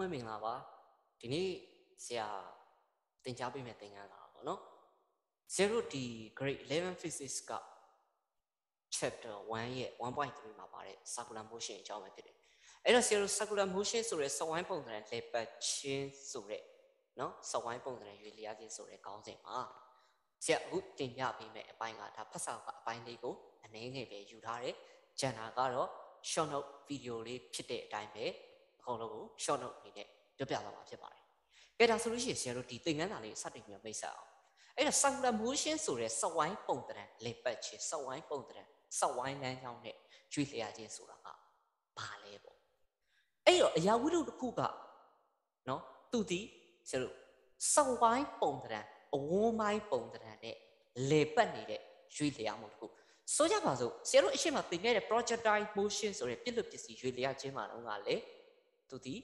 ပဲမင်္ဂလာပါဒီနေ့ဆရာသင်ကြားပေးမယ့်သင်ခန်းစာပေါ့နော်ဆရာတို့ဒီ grade 11 physics က chapter 1ရဲ့ 1.3 မှာပါတဲ့ circular motion အကြောင်းပဲဖြစ်တယ်အဲ့တော့ဆရာတို့ circular motion ဆိုတဲ့စက်ဝိုင်းပုံစံလှည့်ပတ်ခြင်းဆိုတဲ့နော်စက်ဝိုင်းပုံစံရွေ့လျားခြင်းဆိုတဲ့ခေါင်းစဉ်မှာဆရာအခုတင်ပြပေးမယ့်အပိုင်းကဒါဖတ်စာကအပိုင်းလေးကိုအနည်းငယ်ပဲယူထားတယ်ကျန်တာကတော့ short note video လေးဖြစ်တဲ့အတိုင်းပဲအကုန်လုံးကို short note အနေနဲ့ပြောပြသွားမှာဖြစ်ပါတယ်။ကဲဒါဆိုလို့ရှိရင်ဆရာတို့ဒီသင်ခန်းစာလေးစတင်ပြီးမိတ်ဆက်အောင်။အဲ့ဒါ circular motion ဆိုတဲ့စက်ဝိုင်းပုံသဏ္ဍာန်လေပတ်ခြင်းစက်ဝိုင်းပုံသဏ္ဍာန်စက်ဝိုင်းလမ်းကြောင်းနဲ့ကျွေးလျားခြင်းဆိုတာကဘာလဲပေါ့။အဲ့တော့အရာဝတ္ထုတစ်ခုကနော်သူဒီဆရာတို့စက်ဝိုင်းပုံသဏ္ဍာန်အဝန်းပိုင်းပုံသဏ္ဍာန်နဲ့လေပတ်နေတဲ့ကျွေးလျားမှုတစ်ခုဆိုကြပါစို့ဆရာတို့အရှိမသင်ခဲ့တဲ့ projectile motion ဆိုတဲ့ပြစ်လွတ်ပစ္စည်းရွေ့လျားခြင်းမှာတော့ကလေသူဒီ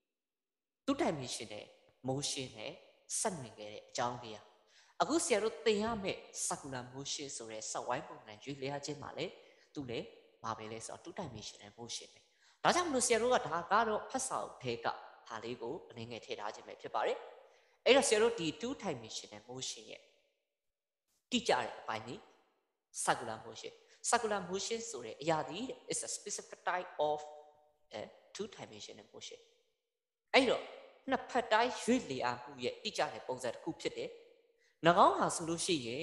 2 dimensional motion နဲ့ဆက်နွယ်ခဲ့တဲ့အကြောင်းတရားအခုဆရာတို့သင်ရမယ့် circular motion ဆိုတဲ့စက်ဝိုင်းပုံစံရွေ့လျားခြင်းမှာလေသူလေဘာပဲလဲဆိုတော့2 dimensional motion ပဲဒါကြောင့်မလို့ဆရာတို့ကဒါကတော့ဖတ်စာအုပ်ထဲကဟာလေးကိုအနေငယ်ထည့်ထားခြင်းပဲဖြစ်ပါတယ်အဲ့တော့ဆရာတို့ဒီ2 dimensional motion ရဲ့တိကျတဲ့အပိုင်းนี้circular motion ဆိုတဲ့အရာဒီ is a specific type of 2 dimensional motion အဲ့တော့နှစ်ဖက်တိုင်းရွေ့လျားမှုရဲ့တိကျတဲ့ပုံစံတစ်ခုဖြစ်တယ်။၎င်းဟာဆိုလို့ရှိရင်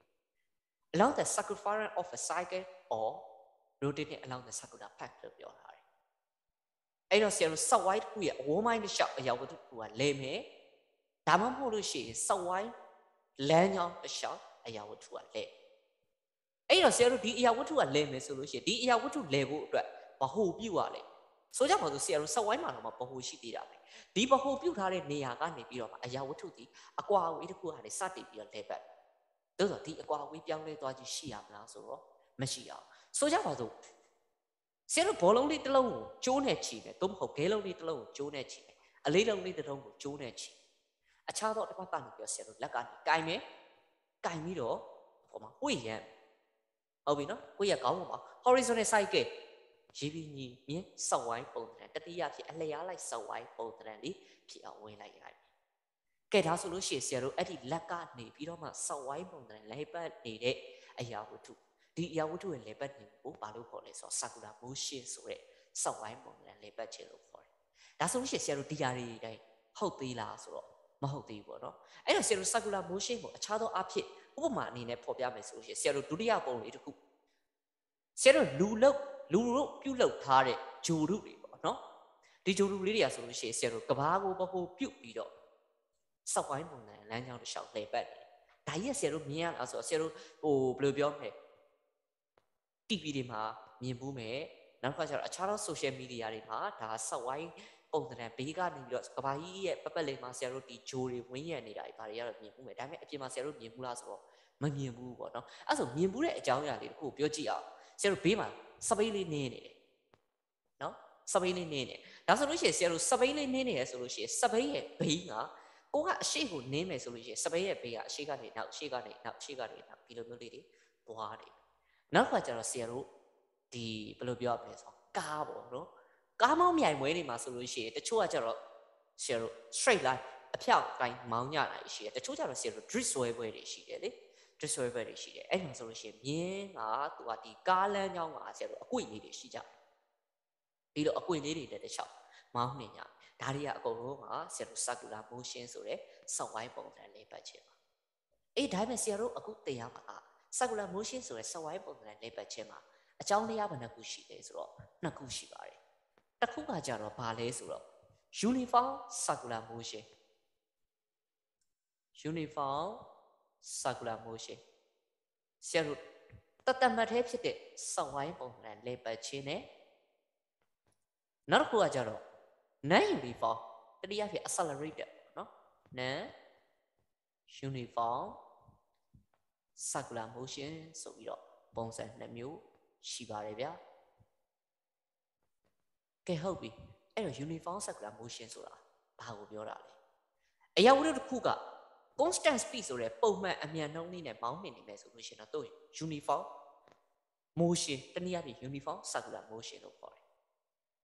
along the circumference of a cycle or rotating along the circular path လို့ပြောထားတယ်။အဲ့တော့ဆရာတို့ set wide တစ်ခုရဲ့အဝန်းပိုင်းတစ်လျှောက်အရာဝတ္ထုတစ်ခုကလဲမယ်။ဒါမှမဟုတ်လို့ရှိရင် set wide လမ်းကြောင်းတစ်လျှောက်အရာဝတ္ထုကလဲ။အဲ့တော့ဆရာတို့ဒီအရာဝတ္ထုကလဲမယ်ဆိုလို့ရှိရင်ဒီအရာဝတ္ထုလဲဖို့အတွက်ဗဟိုပြုတ်ရလဲ။ဆိုကြပါစို့ဆရာတို့ set wide မှာတော့ဗဟိုရှိသေးတာပဲ။ဒီဗဟိုပြုတ်ထားတဲ့နေရာကနေပြီးတော့အရာဝတ္ထုဒီအကွာအဝေးတစ်ခုကနေစတင်ပြီးတော့လဲပတ်။သို့သော်ဒီအကွာအဝေးပြောင်းလဲသွားခြင်းရှိရမလားဆိုတော့မရှိအောင်။ဆိုကြပါစို့ဆရာတို့ဘောလုံးလေးတစ်လုံးကိုကျိုးနဲ့ချီတယ်သို့မဟုတ်ခဲလုံးလေးတစ်လုံးကိုကျိုးနဲ့ချီတယ်အလေးလုံးလေးတစ်လုံးကိုကျိုးနဲ့ချီအခြားသောတစ်ခါကနေပြီးဆရာတို့လက်ကနေကင်မယ်ကင်ပြီးတော့ဟိုမှာဝှေ့ရမ်းဟုတ်ပြီနော်ဝှေ့ရကောင်းပါ horizontal cycle ရေးပြီးညီမြင်းစောက်ဝိုင်းပုံသဏ္ဍာန်တတိယဖြစ်အလျားလိုက်စောက်ဝိုင်းပုံသဏ္ဍာန်လေးဖြစ်အောင်ဝင်လိုက်ရတယ်ကဲဒါဆိုလို့ရှိရင်ဆရာတို့အဲ့ဒီလက်ကနေပြီးတော့မှစောက်ဝိုင်းပုံသဏ္ဍာန်လဲပတ်နေတဲ့အရာဝတ္ထုဒီအရာဝတ္ထုရဲ့လဲပတ်နေကိုဘာလို့ခေါ်လဲဆိုတော့ circular motion ဆိုတဲ့စောက်ဝိုင်းပုံသဏ္ဍာန်လဲပတ်ခြင်းလို့ခေါ်တယ်ဒါဆိုလို့ရှိရင်ဆရာတို့ဒီဟာတွေတိုင်းဟုတ်သေးလားဆိုတော့မဟုတ်သေးဘူးပေါ့နော်အဲ့တော့ဆရာတို့ circular motion ကိုအခြားသောအဖြစ်ဥပမာအနေနဲ့ဖော်ပြမယ်ဆိုလို့ရှိရင်ဆရာတို့ဒုတိယပုံလေးတစ်ခုဆရာတို့လူတို့ပြုတ်လောက်ထားတဲ့ဂျိုရုတွေပေါ့နော်ဒီဂျိုရုလေးတွေကဆိုလို့ရှိရင်ဆရာတို့ကဘာကိုဗဟိုပြုတ်ပြီးတော့စောက်ဝိုင်းပုံစံလမ်းကြောင်းတစ်လျှောက်လှည့်ပတ်တယ်ဒါကြီးကဆရာတို့မြင်ရလားဆိုတော့ဆရာတို့ဘယ်လိုပြောမလဲ TV တွေမှာမြင်ဘူးမယ်နောက်တစ်ခါကျတော့အခြားသော social media တွေမှာဒါစောက်ဝိုင်းပုံစံဘေးကနေပြီးတော့ကဘာကြီးရဲ့ပတ်လေးမှာဆရာတို့ဒီဂျိုတွေဝင်းရံနေတာတွေဘာတွေကတော့မြင်ဘူးမယ်ဒါပေမဲ့အပြင်မှာဆရာတို့မြင်ဘူးလားဆိုတော့မမြင်ဘူးပေါ့နော်အဲ့ဆိုမြင်ဘူးတဲ့အကြောင်းအရာလေးတစ်ခုပြောကြည့်အောင်ဆရာတို့ဘေးမှာစပိတ်လေးနင်းနေတယ်နော်စပိတ်လေးနင်းနေဒါဆိုလို့ရှိရင်ဆရာတို့စပိတ်လေးနင်းနေရဆိုလို့ရှိရင်စပိတ်ရဲ့ဘေးကကိုကအရှိကိုနင်းမယ်ဆိုလို့ရှိရင်စပိတ်ရဲ့ဘေးကအရှိကနေနောက်အရှိကနေနောက်အရှိကနေနောက်ဒီလိုမျိုးလေးတွေပွားနေနောက်ကကျတော့ဆရာတို့ဒီဘယ်လိုပြောရမလဲဆိုကားပေါ့နော်ကားမောင်းမြိုင်ပွဲတွေမှာဆိုလို့ရှိရင်တချို့ကကျတော့ဆရာတို့ straight line အဖြောက်တိုင်းမောင်းညတာရှိတယ်တချို့ကျတော့ဆရာတို့ drift ဆွဲပွဲတွေရှိတယ်လေdrift ဆွဲပွဲတွေရှိတယ်အဲ့မှာဆိုလို့ရှိရင်မြင်းကသူကဒီကားလမ်းကြောင်းကဆရာတို့အကွေ့လေးတွေရှိကြတယ်ဒီလိုအကွေ့လေးတွေတက်တစ်ချောင်းမောင်းနေကြဒါတွေကအကုန်လုံးကဆရာတို့ circular motion ဆိုတဲ့စောက်ဝိုင်းပုံစံလေးပတ်ခြင်းပါအေးဒါပေမဲ့ဆရာတို့အခုသင်ရမှာက circular motion ဆိုတဲ့စောက်ဝိုင်းပုံစံလေးပတ်ခြင်းမှာအကြောင်းတရားဘယ်နှခုရှိလဲဆိုတော့နှစ်ခုရှိပါတယ်တစ်ခုကကြတော့ဘာလဲဆိုတော့ uniform circular motion ဆရာတို့တတ်မှတ်သေးဖြစ်တဲ့စောက်ဝိုင်းပုံစံလေးပတ်ခြင်းနဲ့နောက်တစ်ခုကကြတော့ non uniform တတိယဖြစ် accelerated နော် non uniform circular motion ဆိုပြီးတော့ပုံစံနှစ်မျိုးရှိပါတယ်ဗျာကဲဟုတ်ပြီအဲ့တော့ uniform circular motion ဆိုတာဘာကိုပြောတာလဲအရာဝတ္ထုတစ်ခုက constant speed ဆိုတဲ့ပုံမှန်အမြန်နှုန်းလေးနဲ့မောင်းနှင်နေမယ်ဆိုလို့ရှိရင်တော့သူ့ uniform motion တနည်းအားဖြင့် uniform circular motion လို့ခေါ်တယ်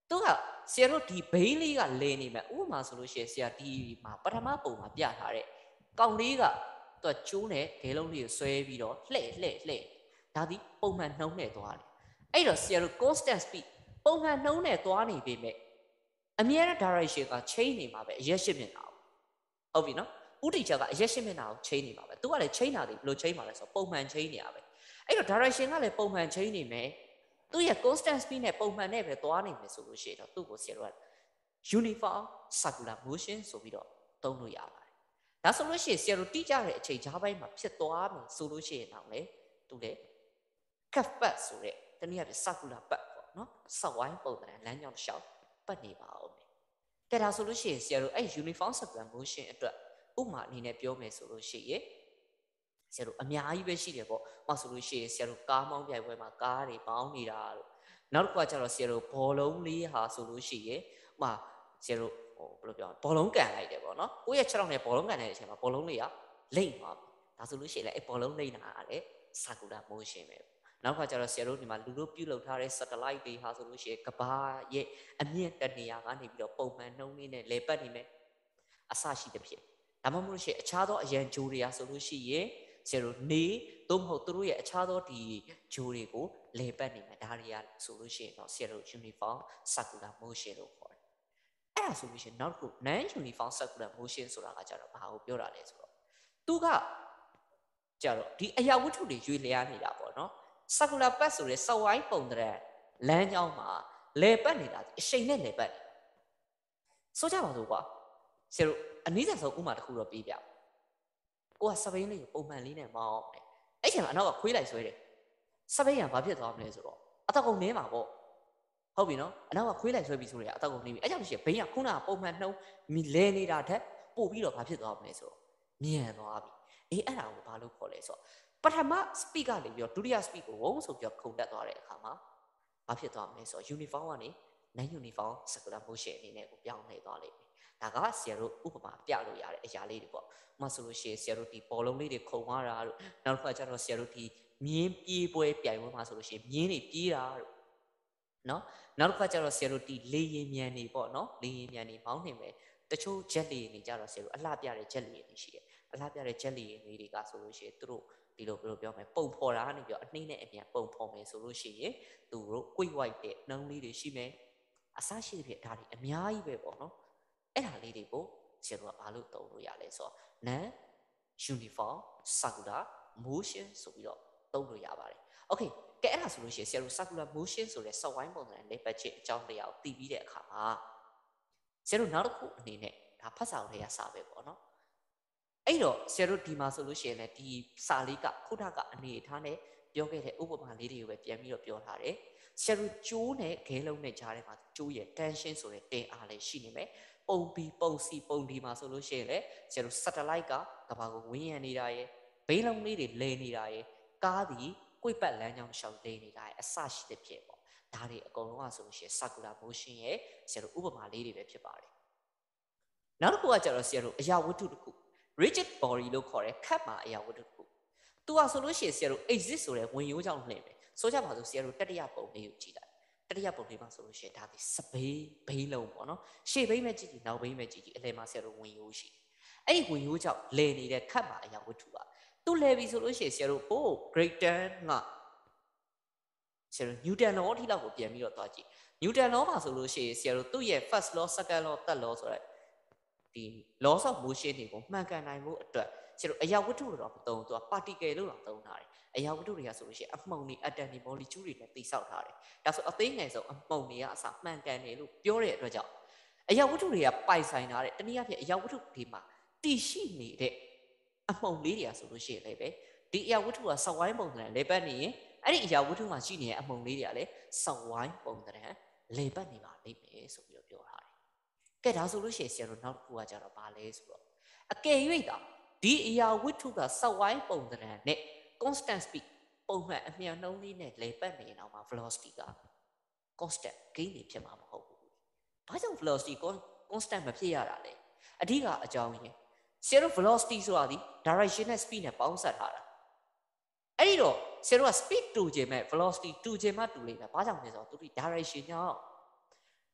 သူကဆရာတို့ဒီဘိန်းလေးကလဲနေမယ်ဥပမာဆိုလို့ရှိရင်ဆရာဒီမှာပထမပုံမှာပြထားတဲ့ကောင်လေးကသူကကျိုးနဲ့ဂဲလုံးလေးကိုဆွဲပြီးတော့လှဲ့ဒါဒီပုံမှန်နှုံးနဲ့သွားတယ်အဲ့တော့ဆရာတို့ constant speed ပုံမှန်နှုံးနဲ့သွားနေပေမဲ့အမြဲတမ်း direction က change နေမှာပဲအရက်ရှစ်မျက်နှာဟုတ်ပြီနော်ဥတီချက်ကအရက်ရှစ်မျက်နှာကို change နေမှာပဲသူကလည်း change တာဒီဘယ်လို change မှာလဲဆိုတော့ပုံမှန် change နေရပဲအဲ့တော့ direction ကလည်းပုံမှန် change နေမယ်သူရဲ့ constant speed နဲ့ပုံမှန်နဲ့ပဲသွားနေမယ်ဆိုလို့ရှိရင်တော့သူ့ကိုဆရာတို့က uniform circular motion ဆိုပြီးတော့သုံးလို့ရပါတယ်ဒါဆိုလို့ရှိရင်ဆရာတို့တိကျတဲ့အချိန်ကြားပိုင်းမှာဖြစ်သွားမယ်ဆိုလို့ရှိရင်တော့လေသူလေ curve path ဆိုတဲ့တနည်းအားဖြင့် circular path ပေါ့နော်စောက်ဝိုင်းပုံစံလမ်းကြောင်းတစ်လျှောက်ပတ်နေပါအောင်ကဲဒါဆိုလို့ရှိရင်ဆရာတို့အဲ့ uniform circular motion အတွက်ဥပမာအနေနဲ့ပြောမယ်ဆိုလို့ရှိရင်ဆရာတို့အများကြီးပဲရှိတယ်ပေါ့။မှဆိုလို့ရှိရင်ဆရာတို့ကားမောင်းပြိုင်ပွဲမှာကားတွေပေါင်းနေတာတို့နောက်တစ်ခုကကျတော့ဆရာတို့ဘောလုံးလေးဟာဆိုလို့ရှိရင်ဥပမာဆရာတို့ဘယ်လိုပြောဘောလုံးကန်လိုက်တယ်ပေါ့နော်။ကိုယ့်ရဲ့6ထောင်နဲ့ဘောလုံးကန်တဲ့အချိန်မှာဘောလုံးလေးကလိမ့်သွားပြီ။ဒါဆိုလို့ရှိရင်လည်းအဲ့ဘောလုံးလိမ့်တာကလည်း circular motion ပဲ။နောက်တစ်ခါကျတော့ဆရာတို့ဒီမှာလူတို့ပြုလုပ်ထားတဲ့ satellite တွေဟာဆိုလို့ရှိရင်ကမ္ဘာရဲ့အမြင့်တနေရာကနေပြီးတော့ပုံမှန်နှုံးလေးနဲ့လေပတ်နေမယ်အစရှိတဲ့ဖြစ်ဒါမှမဟုတ်လို့ရှိရင်အခြားသောအရန်ဂျိုးတွေဟာဆိုလို့ရှိရင်ဆရာတို့နေသို့မဟုတ်သူတို့ရဲ့အခြားသောဒီဂျိုးတွေကိုလေပတ်နေမယ်ဒါတွေကဆိုလို့ရှိရင်တော့ဆရာတို့ uniform circular motion လို့ခေါ်တယ်အဲ့ဒါဆိုလို့ရှိရင်နောက်တစ်ခု non uniform circular motion ဆိုတာကကြတော့ဘာကိုပြောတာလဲဆိုတော့သူကကြတော့ဒီအရာဝတ္ထုတွေရွေ့လျားနေတာပေါ့နော် circular path ဆိုတဲ့စောက်ဝိုင်းပုံတဲ့လမ်းကြောင်းမှာလေပတ်နေတာအရှိန်နဲ့လေပတ်နေဆိုကြပါစို့ကွာဆရာတို့အနည်းဆုံးဥပမာတစ်ခုတော့ပေးပြကိုကစပိန်လေးကိုပုံမှန်လေးနဲ့မောင်းတယ်အဲ့ချိန်မှာအနောက်ကခွေးလိုက်ဆွဲတယ်စပိန်ကဘာဖြစ်သွားမလဲဆိုတော့အသက်ကုန်နေမှာပေါ့ဟုတ်ပြီနော်အနောက်ကခွေးလိုက်ဆွဲပြီးဆိုရအသက်ကုန်နေပြီအဲ့ကြောင့်ရှိရင်ဘိန်းကခုနကပုံမှန်နှုံးလဲနေတာထက်ပို့ပြီးတော့ဘာဖြစ်သွားမလဲဆိုတော့မြန်သွားပြီအေးအဲ့ဒါကိုဘာလို့ခေါ်လဲဆိုတော့ပထမ speed ကနေပြီးတော့ဒုတိယ speed ကိုဝုန်းဆိုပြီးတော့ခုန်တက်သွားတဲ့အခါမှာဘာဖြစ်သွားမလဲဆိုတော့ uniform ကနေ non uniform circular motion အနေနဲ့ကိုပြောင်းလဲသွားလိမ့်မယ်ဒါကဆရာတို့ဥပမာပြလို့ရတဲ့အရာလေးတွေပေါ့ဥပမာဆိုလို့ရှိရင်ဆရာတို့ဒီဘောလုံးလေးတွေခုံသွားတာတို့နောက်တစ်ခါကျတော့ဆရာတို့ဒီမြင်းပြေးပွဲပြိုင်ပွဲမှာဆိုလို့ရှိရင်မြင်းတွေပြေးတာတို့နော်နောက်တစ်ခါကျတော့ဆရာတို့ဒီလေရင်မြန်နေပေါ့နော်လေရင်မြန်နေမောင်းနေမယ်တချို့ဂျက်လေရင်တွေကြတော့ဆရာတို့အလှပြတဲ့ဂျက်လေရင်တွေရှိတယ်အလှပြတဲ့ဂျက်လေရင်တွေကဆိုလို့ရှိရင်သူတို့ဒီလိုဘယ်လိုပြောမလဲပုံဖော်တာကနေပြီးတော့အနှိမ့်နဲ့အမြန်ပုံဖော်မယ်ဆိုလို့ရှိရင်သူတို့ quick white တဲ့နှုံးလေးတွေရှိမယ်အစရှိတဲ့ဖြစ်ဒါတွေအများကြီးပဲပေါ့နော်အဲ့ဒါလေးတွေကိုဆရာတို့ကဘာလို့သုံးလို့ရလဲဆိုတော့ non uniform circular motion ဆိုပြီးတော့သုံးလို့ရပါတယ်။ Okay ကဲအဲ့ဒါဆိုလို့ရှိရင်ဆရာတို့ circular motion ဆိုတဲ့စောက်ဝိုင်းပုံစံလေးပတ်ချက်အကြောင်းတရားကိုသိပြီးတဲ့အခါမှာဆရာတို့နောက်တစ်ခုအနေနဲ့ဒါဖတ်စာအုပ်ထဲကစာပဲပေါ့နော်။အဲ့တော့ဆရာတို့ဒီမှာဆိုလို့ရှိရင်လည်းဒီစာလေးကခုထကအနေအထားနဲ့ပြောခဲ့တဲ့ဥပမာလေးတွေကိုပဲပြန်ပြီးတော့ပြောထားတယ်။ဆရာတို့ကျိုးနဲ့ခဲလုံးနဲ့ကြားထဲမှာကျိုးရဲ့ tension ဆိုတဲ့တင်အားလေးရှိနေမယ်။ပုံပြီးပုံစီပုံဒီမှာဆိုလို့ရှိရင်လည်းဆရာတို့ satellite ကကဘာကိုဝင်းရံနေတာရဲ့ဘိန်းလုံးလေးတွေလဲနေတာရဲ့ကားဒီကွေ့ပတ်လမ်းကြောင်းရှောင်တိန်နေတာရဲ့အစရှိတဲ့ဖြစ်ပေါ့ဒါတွေအကုန်လုံးကဆိုလို့ရှိရင် circular motion ရဲ့ဆရာတို့ဥပမာလေးတွေပဲဖြစ်ပါတယ်နောက်တစ်ခုကကျတော့ဆရာတို့အရာဝတ္ထုတစ်ခု rigid body လို့ခေါ်တဲ့ခတ်မှာအရာဝတ္ထုတစ်ခုသူကဆိုလို့ရှိရင်ဆရာတို့ exist ဆိုတဲ့ဝင်ရိုးကြောင့်လှည့်မယ်ဆိုကြပါစို့ဆရာတို့တတိယပုံလေးကိုကြည့်လိုက်တတိယပုံလေးမှာဆိုလို့ရှိရင်ဒါဒီစပိန်ဘိန်းလုံးပေါ့နော်ရှေ့ဘိန်းပဲကြည့်ကြည့်နောက်ဘိန်းပဲကြည့်ကြည့်အလယ်မှာဆရာတို့ဝင်ရိုးရှိအဲ့ဒီဝင်ရိုးကြောင့်လဲနေတဲ့ခတ်မှာအရာဝတ္ထုကသူ့လဲပြီဆိုလို့ရှိရင်ဆရာတို့ဟို great 10ကဆရာတို့ Newton law အထိလောက်ကိုပြန်ပြီးတော့သွားကြည့် Newton law မှာဆိုလို့ရှိရင်ဆရာတို့သူ့ရဲ့ first law second law third law ဆိုတဲ့ဒီ laws of motion တွေကိုမှန်ကန်နိုင်ဖို့အတွက်ဆရာတို့အရာဝတ္ထုတော့မသုံးသူက particle လို့တော့သုံးထားတယ်အရာဝတ္ထုတွေကဆိုလို့ရှိရင်အမှုန်တွေ atom တွေ molecule တွေနဲ့တိဆောက်ထားတယ်ဒါဆိုအသေးငယ်ဆုံးအမှုန်တွေကအစမှန်ကန်တယ်လို့ပြောတဲ့အတွက်ကြောင့်အရာဝတ္ထုတွေကပိုင်ဆိုင်ထားတဲ့တနည်းအားဖြင့်အရာဝတ္ထုတွေမှာတည်ရှိနေတဲ့အမှုန်လေးတွေကဆိုလို့ရှိရင်လည်းပဲဒီအရာဝတ္ထုကစောက်ဝိုင်းပုံစံလေပတ်နေရင်အဲ့ဒီအရာဝတ္ထုမှာရှိနေတဲ့အမှုန်လေးတွေကလည်းစောက်ဝိုင်းပုံစံလေပတ်နေပါလိမ့်မယ်ဆိုပြီးတော့ပြောထားတယ်ကဲဒါဆိုလို့ရှိရင်ဆရာတို့နောက်တစ်ခုကကြတော့ဗာလဲဆိုတော့အကယ်၍တာဒီအရာဝတ္ထုကစောက်ဝိုင်းပုံစံနဲ့ constant speed ပုံမှန်အမြန်နှုန်းလေးနဲ့လေပတ်နေအောင်မှာ velocity က constant gain နေဖြစ်မှာမဟုတ်ဘူး။ဘာကြောင့် velocity constant မဖြစ်ရတာလဲ။အဓိကအကြောင်းရင်းဆရာတို့ velocity ဆိုတာဒီ direction နဲ့ speed နဲ့ပေါင်းစပ်ထားတာ။အဲ့ဒီတော့ဆရာတို့က speed တူခြင်းမဲ့ velocity တူခြင်းမှတူလိမ့်မယ်။ဘာကြောင့်လဲဆိုတော့သူဒီ direction ကြောင့်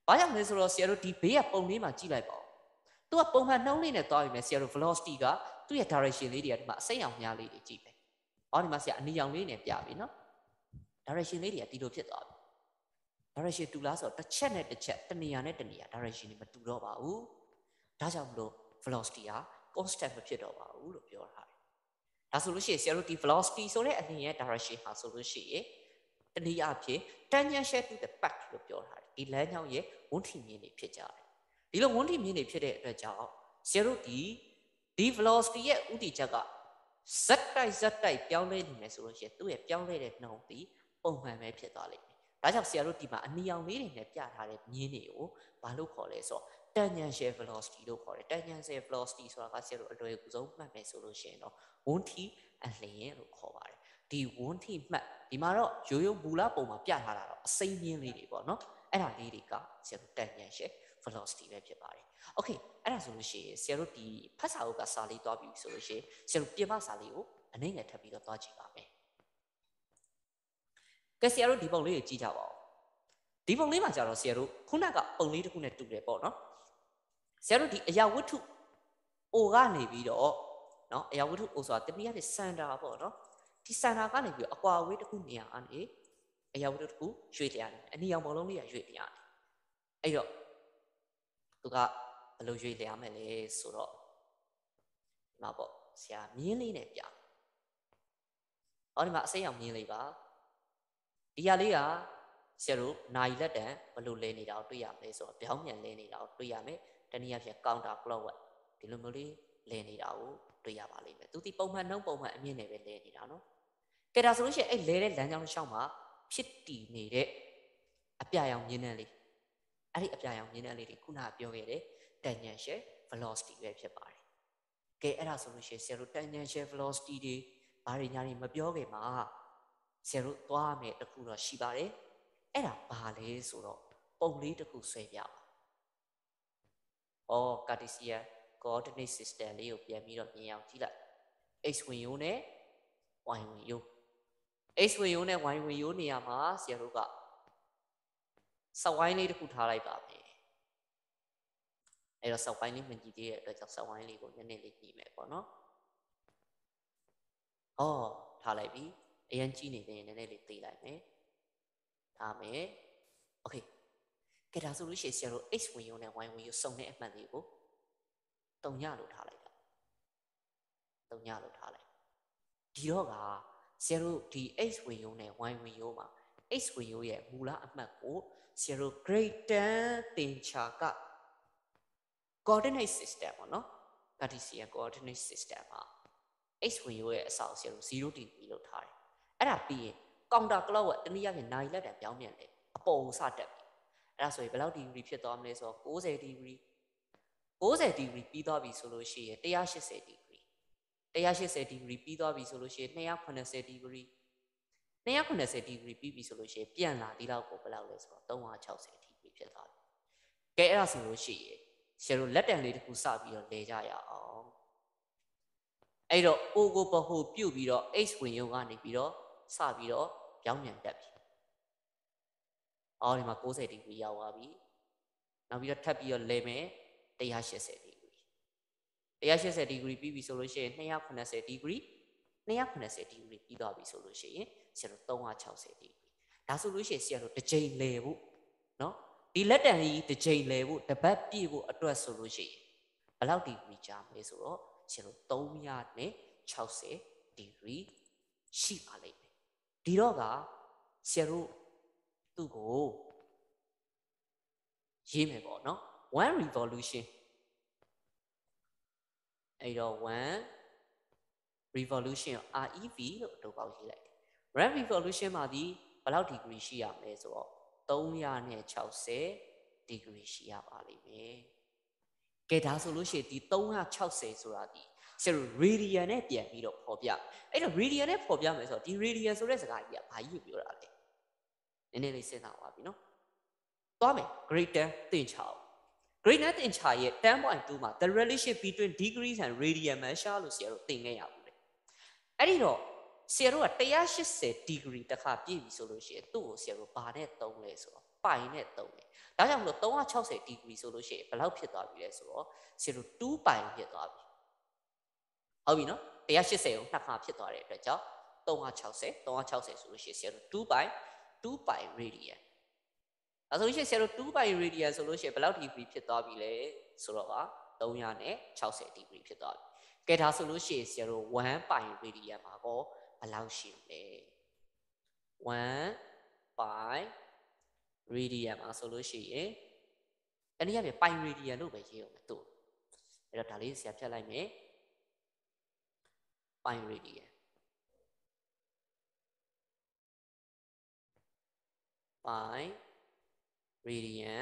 ဘာကြောင့်လဲဆိုတော့ဆရာတို့ဒီဘေးကပုံလေးမှာကြည့်လိုက်ပါဦးသူကပုံမှန်နှုံးလေးနဲ့သွားပြီမယ်ဆရာတို့ velocity ကသူ့ရဲ့ direction လေးတွေကဒီမှာအစိမ်းရောင်များလေးတွေကြည့်မယ်။အော်ဒီမှာဆရာအနီရောင်လေးနဲ့ပြပြီနော်။ direction လေးတွေကဒီလိုဖြစ်သွားပြီ။ direction တူလားဆိုတော့တစ်ချက်နဲ့တစ်ချက်တစ်နေရာနဲ့တစ်နေရာ direction တွေမတူတော့ပါဘူး။ဒါကြောင့်မလို့ velocity ဟာ constant မဖြစ်တော့ပါဘူးလို့ပြောထားတယ်။ဒါဆိုလို့ရှိရင်ဆရာတို့ဒီ velocity ဆိုတဲ့အနည်းရဲ့ direction ဟာဆိုလို့ရှိရင်တနည်းအားဖြင့် tangential to the path လို့ပြောထားတယ်။ဒီလမ်းကြောင်းရဲ့ဝန်းထီမြင်တွေဖြစ်ကြတယ်။ဒီလိုဝန်းထီမြင်တွေဖြစ်တဲ့အတွက်ကြောင့်ဆရာတို့ဒီ velocity ရဲ့ဥတီချက်ကဇက်တိုက်ပြောင်းလဲနေမယ်ဆိုလို့ရှိရင်သူ့ရဲ့ပြောင်းလဲတဲ့နှုန်းဒီပုံမှန်ပဲဖြစ်သွားလိမ့်မယ်။ဒါကြောင့်ဆရာတို့ဒီမှာအနီရောင်လေးတွေနဲ့ပြထားတဲ့မြင်းတွေကိုဘာလို့ခေါ်လဲဆိုတော့ tangential velocity လို့ခေါ်တယ်။ tangential velocity ဆိုတာကဆရာတို့အလွယ်ကူဆုံးမှတ်မယ်ဆိုလို့ရှိရင်တော့ဝန်းထီအလျင်လို့ခေါ်ပါတယ်။ဒီဝန်းထီမှတ်ဒီမှာတော့ရိုးရိုးမူလပုံမှာပြထားတာတော့အစိမ်းမြင်းလေးတွေပေါ့နော်။အဲ့ဒါလေးတွေကဆရာတို့ tangential velocity ပဲဖြစ်ပါတယ်။ Okay အဲ့ဒါဆိုလို့ရှိရင်ဆရာတို့ဒီဖတ်စာအုပ်ကစာလေးသွားပြီဆိုလို့ရှိရင်ဆရာတို့ပြင်ပစာလေးကိုအနည်းငယ်ထပ်ပြီးတော့သွားကြည့်ပါမယ်။ကဲဆရာတို့ဒီပုံလေးကိုကြည့်ကြပါဦး။ဒီပုံလေးမှာကျတော့ဆရာတို့ခုနကပုံလေးတစ်ခုနဲ့တူတယ်ပေါ့နော်။ဆရာတို့ဒီအရာဝတ္ထု O ကနေပြီးတော့နော်အရာဝတ္ထု O ဆိုတာတနည်းအားဖြင့် center ပေါ့နော်။ဒီ center ကနေပြီးတော့အကွာအဝေးတစ်ခုနေရာအနေအရာဝတ္ထုတစ်ခုရွေ့လျားနေအနီရောင်ဘောလုံးလေးကရွေ့လျားနေအဲ့တော့သူကဘယ်လိုရွေ့လျားမယ်လဲဆိုတော့ဒီမှာပေါ့ဆရာမြင်းလေးနဲ့ပြဟောဒီမှာအစိမ်းရောင်မြင်းလေးပါဒီဟာလေးကဆရာတို့နိုင်လက်တံဘယ်လိုလဲနေတာကိုတွေ့ရမလဲဆိုတော့ပြောင်းပြန်လဲနေတာကိုတွေ့ရမယ်တနည်းအားဖြင့် counter clockwise ဒီလိုမျိုးလေးလဲနေတာကိုတွေ့ရပါလိမ့်မယ်သူဒီပုံမှန်နှုံးပုံမှန်အမြင့်နဲ့ပဲလဲနေတာနော်ကဲဒါဆိုလို့ရှိရင်အဲ့လဲတဲ့လမ်းကြောင်းတစ်လျှောက်မှာဖြစ်တည်နေတဲ့အပြရောင်မြင်းနှံလေးအဲ့ဒီအပြရောင်မြင်းနှံလေးတွေခုနကပြောခဲ့တဲ့ tangential velocity ပဲဖြစ်ပါတယ်ကဲအဲ့ဒါဆိုလို့ရှိရင်ဆရာတို့ tangential velocity တွေဘာတွေညာတွေမပြောခင်မှာဆရာတို့သွားမယ်တခုတော့ရှိပါတယ်အဲ့ဒါဘာလဲဆိုတော့ပုံလေးတစ်ခုဆွဲပြပါCartesian coordinate system လေးကိုပြန်ပြီးတော့မြင်အောင်ကြည့်လိုက် x ဝင်ရိုးနဲ့ y ဝင်ရိုး x ဝင်ရိုးနဲ့ y ဝင်ရိုးနေရာမှာဆရာတို့ကစက်ဝိုင်းလေးတစ်ခုထားလိုက်ပါမယ်အဲ့တော့စက်ဝိုင်းလေးမကြည့်သေးတဲ့အတွက်ကြောင့်စက်ဝိုင်းလေးကိုနည်းနည်းလေးကြည့်မယ်ပေါ့နော်ထားလိုက်ပြီအရင်ကြည့်နေတယ်နည်းနည်းလေးသိလိုက်မယ်ထားမယ်โอเคကဲဒါဆိုလို့ရှိရင်ဆရာတို့ x ဝင်ရိုးနဲ့ y ဝင်ရိုးစုံတဲ့အမှတ်လေးကိုတုံညလို့ထားလိုက်တာတုံညလို့ထားလိုက်ဒီတော့ကဆရာတို့ဒီ x ဝင်ရိုးနဲ့ y ဝင်ရိုးမှာ x ဝင်ရိုးရဲ့မူလအမှတ်ကိုဆရာတို့ greater တင်ချာက coordinate system ပေါ့နော် Cartesian coordinate system မှာ x ဝင်ရိုးရဲ့အစကိုဆရာတို့0 degree လို့ထားတယ်အဲ့ဒါပြီးရင် counter clockwise တနည်းအားဖြင့်နိုင်လက်တံပြောင်းပြန်တယ်အပေါ်ကိုစတက်ပြီအဲ့ဒါဆိုရင်ဘယ်လောက် degree ဖြစ်သွားမလဲဆိုတော့90 degree 90 degree ပြီးသွားပြီဆိုလို့ရှိရင်180 degree 180 degree ပြီးသွားပြီဆိုလို့ရှိရင်290 degree 290 degree ပြီးပြီဆိုလို့ရှိရင်ပြန်လာဒီလောက်ကိုဘယ်လောက်လဲဆိုတော့360 degree ဖြစ်သွားပြီကဲအဲ့ဒါဆိုလို့ရှိရင်ဆရာတို့လက်တံလေးတစ်ခုစပြီးတော့လဲကြရအောင်အဲ့တော့ O ကိုပဟိုပြုတ်ပြီးတော့ H ဝင်ရုံကနေပြီးတော့စပြီးတော့ပြောင်းပြန်တက်ပြီဒီမှာ90 degree ရောက်သွားပြီနောက်ပြီးတော့ထပ်ပြီးတော့လဲမယ်180 degree 180 degree ပြီးပြီဆိုလို့ရှိရင်290 degree 290 degree ပြီးသွားပြီဆိုလို့ရှိရင်ဆရာတို့360 degree ဒါဆိုလို့ရှိရင်ဆရာတို့တစ်ချိန်လဲဖို့နော်ဒီလက်တံကြီးတစ်ချိန်လဲဖို့တပတ်ပြည့်ဖို့အတွက်ဆိုလို့ရှိရင်ဘယ်လောက် degree ကြာမလဲဆိုတော့ဆရာတို့360 degree ရှိပါလိမ့်မယ်ဒီတော့ကဆရာတို့သူ့ကိုရေးမယ်ပေါ့နော်1 revolution အဲ့တော့1 revolution REV လို့အတူပေါက်ရေးလိုက်တယ် 1 revolution မှာဒီဘယ်လောက် degree ရှိရမလဲဆိုတော့360 degree ရှိရပါလိမ့်မယ်ကဲဒါဆိုလို့ရှိရင်ဒီ360ဆိုတာဒီဆရာတို့ radian နဲ့ပြန်ပြီးတော့ဖော်ပြအဲ့တော့ radian နဲ့ဖော်ပြမယ်ဆိုတော့ဒီ radian ဆိုတဲ့စကားကြီးကဘာကြီးပြောတာလဲနည်းနည်းလေးစဉ်းစားပါပြီနော်သွားမယ် greater တင်ချအောင် greater တင်ချရဲ့ 10.2 မှာ the relation between degrees and radian measure လို့ဆရာတို့သင်ခဲ့ရဘူးလေအဲ့ဒီတော့ဆရာတို့က180 degree တစ်ခါပြည့်ပြီဆိုလို့ရှိရင်သူ့ကိုဆရာတို့ဘာနဲ့သုံးလဲဆိုတော့ပိုင်နဲ့သုံးတယ်ဒါကြောင့်မလို့360 degree ဆိုလို့ရှိရင်ဘယ်လောက်ဖြစ်သွားပြီလဲဆိုတော့0 2 ပိုင်ဖြစ်သွားပြီဟုတ်ပြီနော်180ကိုနှစ်ခါဖြစ်သွားတဲ့အတွက်ကြောင့်360ဆိုလို့ရှိရင်2ပိုင်2 radian အဲဆိုလို့ရှိရင်2 radian ဆိုလို့ရှိရင်ဘယ်လောက် degree ဖြစ်သွားပြီလဲဆိုတော့က360 degree ဖြစ်သွားပြီကဲဒါဆိုလို့ရှိရင်1 radian မှာကောဘယ်လောက်ရှိလဲ1 radian မှာဆိုလို့ရှိရင်တနည်းအားဖြင့် pi radian လို့ပဲရေးအောင်မယ်သူ့အဲ့တော့ဒါလေးဆရာဖြတ်လိုက်မယ် pi radian pi radian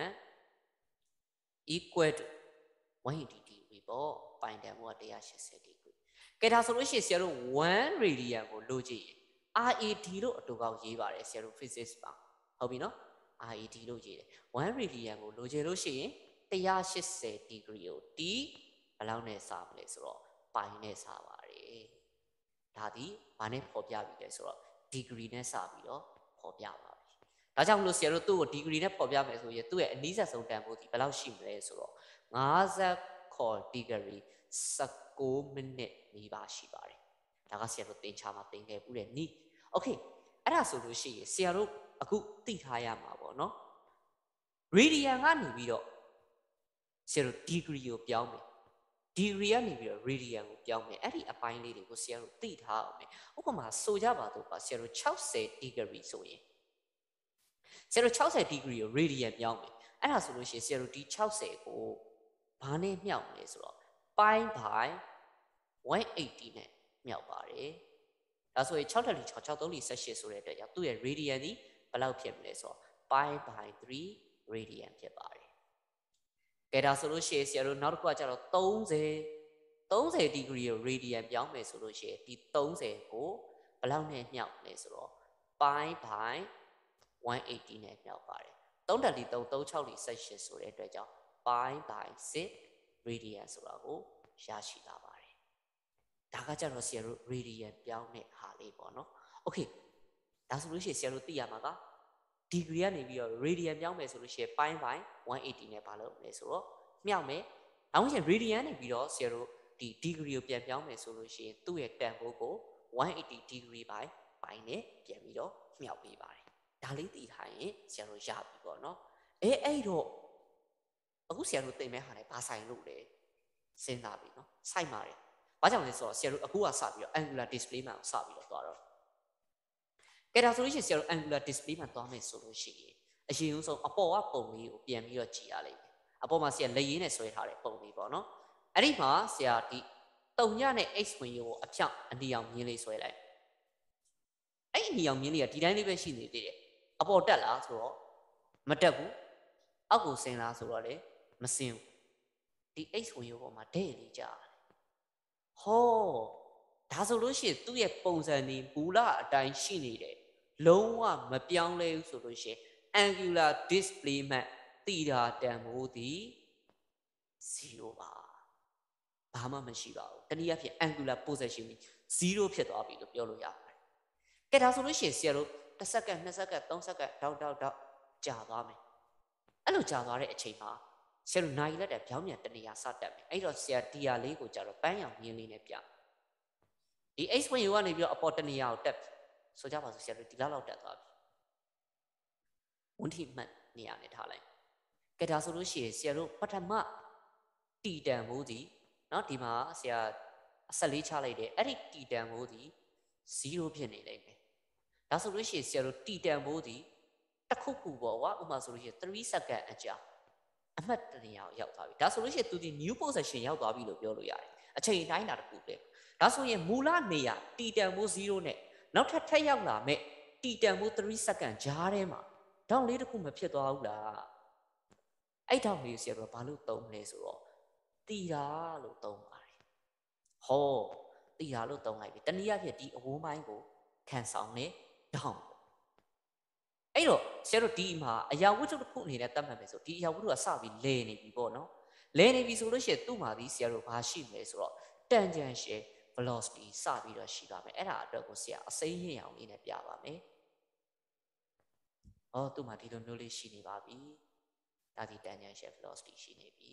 equal to 180 degree ပေါ့ pi တန်ဖိုးက180 degree ကဲဒါဆိုလို့ရှိရင်ဆရာတို့1 radian ကိုလိုချင်ရင် RAD လို့အတူကောက်ရေးပါတယ်ဆရာတို့ physics ပါဟုတ်ပြီနော် RAD လို့ရေးတယ်1 radian ကိုလိုချင်လို့ရှိရင်180 degree ကို t ဘယ်လောက်နဲ့စမလဲဆိုတော့ pi နဲ့စပါတယ်ဒါဒီဘာနဲ့ဖော်ပြပြီလဲဆိုတော့ degree နဲ့စပြီးတော့ဖော်ပြပါပြီဒါကြောင့်မလို့ဆရာတို့သူ့ကို degree နဲ့ဖော်ပြမယ်ဆိုရင်သူ့ရဲ့အနည်းဆက်ဆုံးတန်ဖိုးဒီဘယ်လောက်ရှိမလဲဆိုတော့50 ခေါ် degree 19 မိနစ်နီးပါးရှိပါတယ်ဒါကဆရာတို့သင်ချာမှာသင်ခဲ့ပူးတဲ့နီးโอเคအဲ့ဒါဆိုလို့ရှိရင်ဆရာတို့အခုသိထားရမှာပေါ့နော် radian ကနေပြီးတော့ဆရာတို့ degree ကိုပြောင်းမယ် degree ကနေပြီးတော့ radian ကိုပြောင်းမယ်အဲ့ဒီအပိုင်းလေးတွေကိုဆရာတို့သိထားအောင်မယ်ဥပမာဆိုကြပါတော့ပါဆရာတို့60 degree ဆိုရင်ဆရာတို့60 degree ကို radian ပြောင်းမယ်အဲ့ဒါဆိုလို့ရှိရင်ဆရာတို့ဒီ60ကိုဘာနဲ့မြှောက်မလဲဆိုတော့ pi by 180နဲ့မြှောက်ပါတယ်ဒါဆိုရင်6 6 6 3 18ဆိုတဲ့အတွက်ကြောင့်သူ့ရဲ့ radian ဒီဘယ်လောက်ဖြစ်မလဲဆိုတော့ pi by 3 radian ဖြစ်ပါတယ်ကဲဒါဆိုလို့ရှိရင်ဆရာတို့နောက်တစ်ခုကကျတော့30 degree ကို radian ပြောင်းမယ်ဆိုလို့ရှိရင်ဒီ30ကိုဘယ်လောက်နဲ့မြှောက်မလဲဆိုတော့ pi by 180နဲ့မြှောက်ပါတယ်3 3 6 18ဆိုတဲ့အတွက်ကြောင့် pi by 6 radian ဆိုတာကိုရရှိလာပါတယ်ဒါကကြတော့ဆရာတို့ radian ပြောင်းတဲ့ဟာလေးပေါ့နော်โอเคဒါဆိုလို့ရှိရင်ဆရာတို့သိရမှာက degree ကနေပြီးတော့ radian ပြောင်းမယ်ဆိုလို့ရှိရင် pi by 180နဲ့ဘာလုပ်မလဲဆိုတော့မြှောက်မယ်နောက်ဝင် radian နေပြီးတော့ဆရာတို့ဒီ degree ကိုပြန်ပြောင်းမယ်ဆိုလို့ရှိရင်သူ့ရဲ့တန်ဖိုးကို180 degree by pi နဲ့ပြန်ပြီးတော့မြှောက်ပေးပါတယ်ဒါလေးသိထားရင်ဆရာတို့ရပြီပေါ့နော်အဲ့တော့အခုဆရာတို့သိမဲ့ဟာနဲ့ဘာဆိုင်လို့လဲစဉ်းစားပြီနော်ဆိုင်ပါတယ်ဘာကြောင့်လဲဆိုတော့ဆရာတို့အခုကစပြီးတော့ angular displacement ကိုစပြီးတော့သွားတော့ကဲဒါဆိုလို့ရှိရင်ဆရာတို့ angular displacement သွားမယ်ဆိုလို့ရှိရင်အရင်ဆုံးအပေါ်ကပုံလေးကိုပြန်ပြီးတော့ကြည့်ရလိမ့်မယ်အပေါ်မှာဆရာလက်ရင်းနဲ့ဆွဲထားတဲ့ပုံလေးပေါ့နော်အဲ့ဒီမှာဆရာဒီတုံညနဲ့ x ဝင်ရိုးကိုအဖြောင့်အနီအောင်မြင်းလေးဆွဲလိုက်အဲ့ဒီအနီအောင်မြင်းလေးကဒီတိုင်းလေးပဲရှိနေသေးတယ်အပေါ်တက်လားဆိုတော့မတက်ဘူးအောက်ကိုဆင်းလားဆိုတော့လေမဆင်းဘူးဒီ x ဝင်ရိုးပေါ်မှာတဲ့လေးကြာတယ်ဟောဒါဆိုလို့ရှိရင်သူ့ရဲ့ပုံစံနေမူလအတိုင်းရှိနေတယ်လုံးဝမပြောင်းလဲဘူးဆိုလို့ရှိရင် angular displacement တိတာတန်ဖိုးသည်0ပါဘာမှမရှိပါဘူးတနည်းအားဖြင့် angular position 0ဖြစ်သွားပြီလို့ပြောလို့ရပါတယ်ကဲဒါဆိုလို့ရှိရင်ဆရာတို့1စက္ကန့်2စက္ကန့်3စက္ကန့်တောက်ကြာသွားမယ်အဲ့လိုကြာသွားတဲ့အချိန်မှာဆရာတို့နိုင်လက်တဲ့ပြောင်းပြန်တနေရာစတက်မယ်အဲ့တော့ဆရာဒီယာလေးကိုကြာတော့ပန်းရောင်မြင်းလေးနဲ့ပြဒီ x ဝင်ယူကနေပြီးတော့အပေါ်တနေရာကိုတက်ဆိုကြပါစို့ဆရာတို့ဒီလောက်တက်သွားပြီဝန်ထိမှတ်နေရာနဲ့ထားလိုက်ကဲဒါဆိုလို့ရှိရင်ဆရာတို့ပထမတီတန်မိုးစီเนาะဒီမှာဆရာအဆက်လေးချလိုက်တယ်အဲ့ဒီတီတန်မိုးစီ0ဖြစ်နေလိမ့်မယ်ဒါဆိုလို့ရှိရင်ဆရာတို့တီတန်မိုးစီတစ်ခုခုပေါ့ကွာဥပမာဆိုလို့ရှိရင်3 second အကြာအမှတ်တနေရာကိုရောက်သွားပြီဒါဆိုလို့ရှိရင်သူဒီ new position ရောက်သွားပြီလို့ပြောလို့ရတယ်အချိန်တိုင်းတာတစ်ခုပဲဒါဆိုရင်မူလနေရာတီတန်မိုး0နဲ့နောက်ထပ်ရောက်လာမဲ့တီတန်မိုး3 second ကြားထဲမှာဒေါင်းလေးတစ်ခုမဖြစ်သွားဘူးလားအဲ့ဒေါင်းလေးဆရာတို့ဘာလို့သုံးလဲဆိုတော့တီတာလို့သုံးပါတယ်ဟောတီတာလို့သုံးလိုက်ပြီတနည်းအားဖြင့်ဒီအဝန်းပိုင်းကိုခံဆောင်နေဒေါင်းအဲ့တော့ဆရာတို့ဒီမှာအရာဝတ္ထုတစ်ခုအနေနဲ့သတ်မှတ်မယ်ဆိုဒီအရာဝတ္ထုကစပြီးလဲနေပြီပေါ့နော်လဲနေပြီဆိုလို့ရှိရင်သူ့မှာဒီဆရာတို့ဘာရှိမလဲဆိုတော့ tangential velocity စပြီးတော့ရှိပါမယ်အဲ့ဒါအတွက်ကိုဆရာအစိမ်းရအောင်လေးနဲ့ပြပါမယ်သူ့မှာဒီလိုမျိုးလေးရှိနေပါပြီဒါဒီ tangential velocity ရှိနေပြီ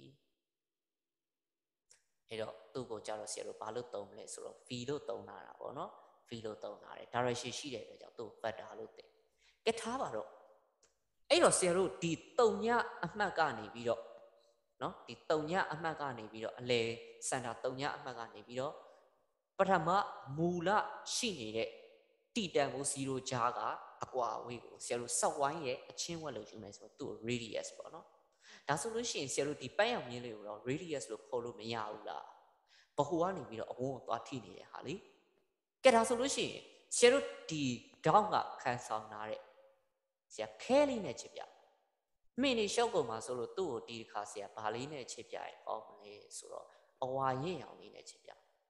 အဲ့တော့သူ့ကိုကြတော့ဆရာတို့ဘာလို့သုံးမလဲဆိုတော့ v လို့သုံးတာပေါ့နော် v လို့သုံးတာတယ် direction ရှိတဲ့အတွက်ကြောင့်သူ့ vector လို့သိကဲထားပါတော့အဲ့တော့ဆရာတို့ဒီတုံညအမှတ်ကနေပြီးတော့နော်ဒီတုံညအမှတ်ကနေပြီးတော့အလေစင်တာတုံညအမှတ်ကနေပြီးတော့ပထမမူလရှိနေတဲ့တိတန်ကို0ကြားကအကွာအဝေးကိုဆရာတို့စောက်ဝိုင်းရဲ့အချင်းဝက်လို့ယူမယ်ဆိုတော့သူ့ radius ပေါ့နော်ဒါဆိုလို့ရှိရင်ဆရာတို့ဒီပန်းရောင်မြင်းလေးကိုတော့ radius လို့ခေါ်လို့မရဘူးလားဘဟုကနေပြီးတော့အဝန်းကိုသွားထိနေတဲ့ဟာလေကဲဒါဆိုလို့ရှိရင်ဆရာတို့ဒီဒေါင်းကခံဆောင်လာတဲ့ဆရာခဲလေးနဲ့ချစ်ပြမိနေရှောက်ကုန်မှာဆိုလို့သူ့ကိုဒီတစ်ခါဆရာဘာလေးနဲ့ချစ်ပြရင်ပေါ့မလဲဆိုတော့အဝါရင့်ရောင်လေးနဲ့ချစ်ပြ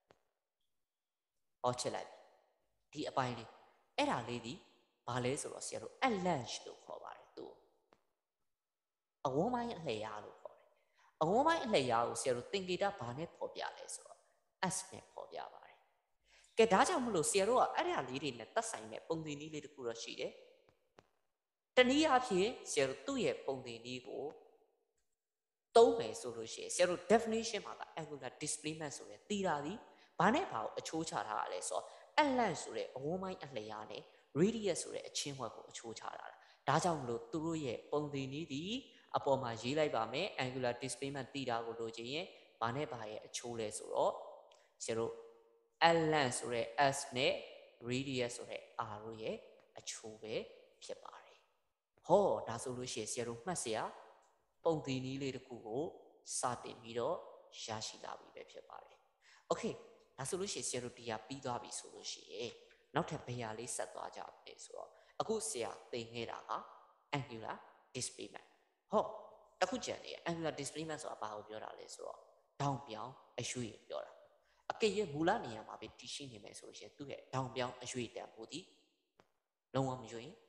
ဟောချစ်လိုက်ဒီအပိုင်းလေးအဲ့ဒါလေးဒီဘာလဲဆိုတော့ဆရာတို့ avalanche လို့ခေါ်ပါတယ်သူအဝန်းပိုင်းအလျားလို့ခေါ်တယ်အဝန်းပိုင်းအလျားကိုဆရာတို့သင်္ကေတဘာနဲ့ဖော်ပြလဲဆိုတော့ s နဲ့ဖော်ပြပါတယ်ကဲဒါကြောင့်မလို့ဆရာတို့ကအဲ့ဒါလေးတွေနဲ့သက်ဆိုင်တဲ့ပုံသင်နည်းလေးတစ်ခုတော့ရှိတယ်တနည်းအားဖြင့်ဆရာတို့သူ့ရဲ့ပုံသင်နည်းကိုသုံးမယ်ဆိုလို့ရှိရင်ဆရာတို့ definition မှာက angular displacement ဆိုတဲ့တီတာဒီဘာနဲ့ဘာကိုအချိုးချထားရလဲဆိုတော့ avalanche ဆိုတဲ့အဝန်းပိုင်းအလျားနဲ့ radius ဆိုတဲ့အချင်းဝက်ကိုအချိုးချထားတာဒါကြောင့်မလို့သူတို့ရဲ့ပုံသင်နည်းဒီအပေါ်မှာရေးလိုက်ပါမယ် angular displacement တီတာကိုလိုချင်ရင်ဘာနဲ့ဘာရဲ့အချိုးလဲဆိုတော့ဆရာတို့ avalanche ဆိုတဲ့ s နဲ့ radius ဆိုတဲ့ r တို့ရဲ့အချိုးပဲဖြစ်ပါတယ်ဟောဒါဆိုလို့ရှိရင်ဆရာတို့မှတ်စရာပုံသင်နည်းလေးတစ်ခုကိုစတင်ပြီးတော့ရရှိလာပြီပဲဖြစ်ပါတယ်โอเคဒါဆိုလို့ရှိရင်ဆရာတို့တရားပြီးသွားပြီဆိုလို့ရှိရင်နောက်ထပ်ဘယ်ဟာလေးဆက်သွားကြမလဲဆိုတော့အခုဆရာသင်ခဲ့တာက angular displacement ဟောတခုကြံနေ angular displacement ဆိုတာဘာကိုပြောတာလဲဆိုတော့ဒေါင်ပြောင်းအရွေ့ပြောတာအကယ်၍မူလနေရာမှာပဲတည်ရှိနေမယ်ဆိုလို့ရှိရင်သူ့ရဲ့ဒေါင်ပြောင်းအရွေ့တန်ဖို့ဒီလုံးဝမရွေ့ရင်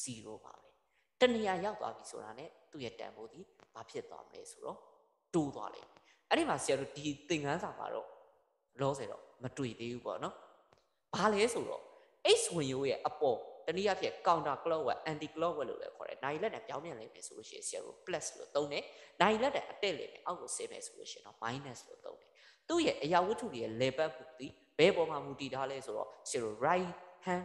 0ပါပဲတနေရာရောက်သွားပြီဆိုတာ ਨੇ သူ့ရဲ့တန်ဖိုးဒီဘာဖြစ်သွားမလဲဆိုတော့တိုးသွားလိမ့်မယ်အဲ့ဒီမှာဆရာတို့ဒီသင်ခန်းစာမှာတော့လောဆယ်တော့မတွေ့သေးဘူးပေါ့နော်ဘာလဲဆိုတော့ x ဝင်ရိုးရဲ့အပေါ်တနည်းအားဖြင့် counter clockwise anti clockwise လို့လည်းခေါ်တယ်နိုင်လက်နဲ့ပြောင်းပြန်လိမ့်မယ်ဆိုလို့ရှိရင်ဆရာတို့ plus လို့သုံးတယ်နိုင်လက်နဲ့အတက်လိမ့်မယ်အောက်ကိုဆင်းမယ်ဆိုလို့ရှိရင်တော့ minus လို့သုံးတယ်သူ့ရဲ့အရာဝတ္ထုတွေရဲ့ level မှုဒီဘယ်ပေါ်မှာမူတည်ထားလဲဆိုတော့ဆရာတို့ right hand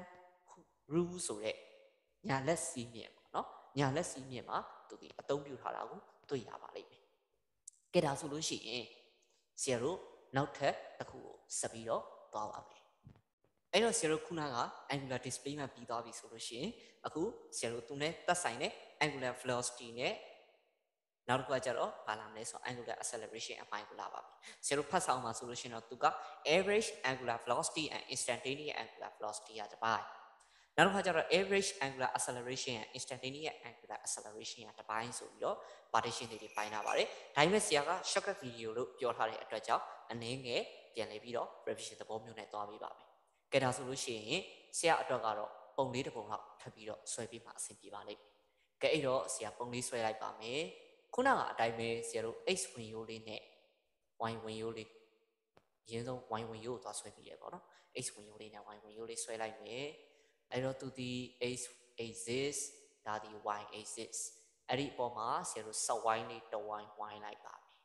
rule ဆိုတဲ့ညာလက်စီးမြင့်ပေါ့နော်ညာလက်စီးမြင့်မှာသူဒီအသုံးပြုထားတာကိုတွေ့ရပါလိမ့်မယ်ကဲဒါဆိုလို့ရှိရင်ဆရာတို့နောက်ထပ်တစ်ခုကိုဆက်ပြီးတော့သွားပါမယ်အဲ့တော့ဆရာတို့ခုနက angular displacement ပြီးသွားပြီဆိုလို့ရှိရင်အခုဆရာတို့သူနဲ့သက်ဆိုင်တဲ့ angular velocity နဲ့နောက်တစ်ခုကကျတော့ဘာလာမလဲဆိုတော့ angular acceleration အပိုင်းကိုလာပါပြီဆရာတို့ဖတ်ဆောင်မှာဆိုလို့ရှိရင်တော့သူက average angular velocity and instantaneous angular velocity ကတစ်ပိုင်းနောက်တစ်ခါကျတော့ average angular acceleration and instantaneous angular acceleration ကတစ်ပိုင်းဆိုပြီးတော့ partition တွေပိုင်းထားပါတယ်ဒါပေမဲ့ဆရာက shortcut video လို့ပြောထားတဲ့အတွက်ကြောင့်အနည်းငယ်ပြန်လေပြီးတော့ revision သဘောမျိုးနဲ့သွားပေးပါမယ်ကဲဒါဆိုလို့ရှိရင်ဆရာအတွက်ကတော့ပုံလေးတစ်ပုံလောက်ထပ်ပြီးတော့ဆွဲပြီးမှအဆင်ပြေပါလိမ့်မယ်ကဲအဲ့တော့ဆရာပုံလေးဆွဲလိုက်ပါမယ်ခုနကအတိုင်းပဲဆရာတို့ x ဝင်ရိုးလေးနဲ့ y ဝင်ရိုးလေးအရင်ဆုံး y ဝင်ရိုးကိုသွားဆွဲပြီးရပေါ့နော် x ဝင်ရိုးလေးနဲ့ y ဝင်ရိုးလေးဆွဲလိုက်မယ်အဲ့တော့သူဒီ x axis ဒါဒီ y axis အဲ့ဒီအပေါ်မှာဆရာတို့ set y လေးတစ်ဝိုင်းဝိုင်းလိုက်ပါမယ်